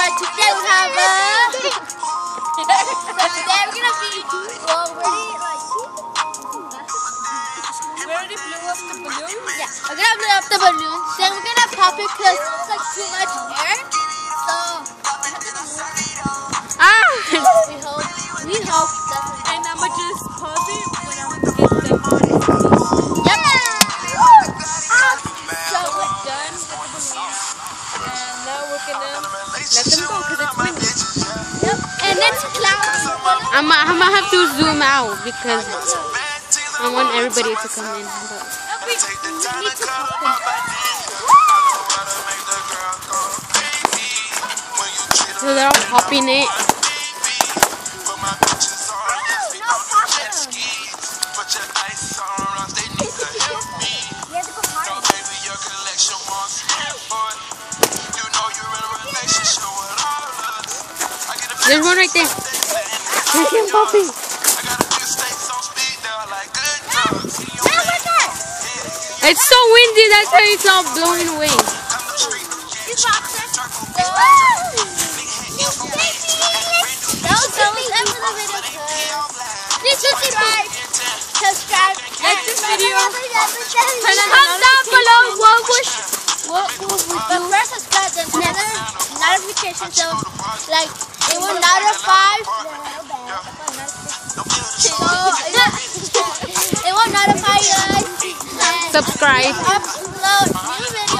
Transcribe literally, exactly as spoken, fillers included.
but today we have a... so today we're gonna be... Well, we're already, like... We already blew up the balloon? Yeah, we're gonna blow up the balloon. Then we're gonna pop it because it's like too much air. So... Ah! we hope... We hope that... And I'ma just pause it when I'm gonna get them on. Yep! So we're done with the balloon. And now we're gonna let them go because it's windy. Yep, and it's cloudy. I'm, I'm gonna have to zoom out because I want everybody to come in. But We need to pop it. so they're all popping it. There's one right there. There's him popping. It's so windy, that's why it's all blowing away. You popped it. That was so much for the video. Please subscribe. Subscribe. Like this video. Turn on comment down below what was what will we do. But first subscribe and turn on notification so like it will notify. So it will notify us. Subscribe. Upload new videos.